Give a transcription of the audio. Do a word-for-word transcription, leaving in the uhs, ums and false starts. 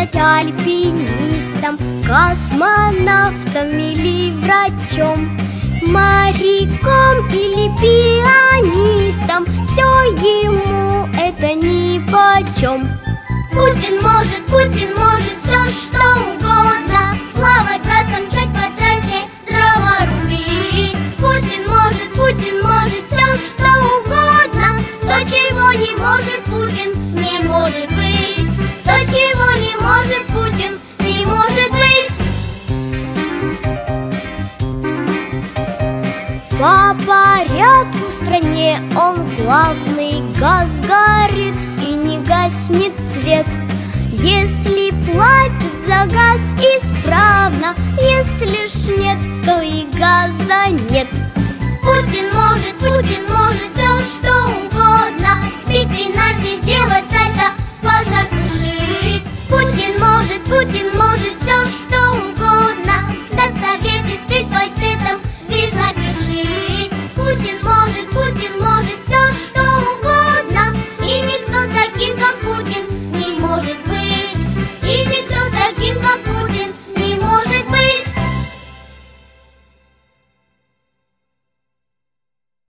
стать альпинистом, космонавтом или врачом, моряком или пианистом, все ему это нипочем. Путин может, Путин может все что угодно, плавать, красном, мчать по трассе, дрова рубить. Путин может, Путин может все что угодно, то, чего не может Путин, не может быть. То, чего не может Путин, не может быть. По порядку в стране он главный, газ горит и не гаснет свет. Если платят за газ исправно, если ж нет, то и газа нет. Путин может, Путин может все что угодно, бить пенальти, сделать сальто, пожар тушить. Путин может, Путин может все что угодно.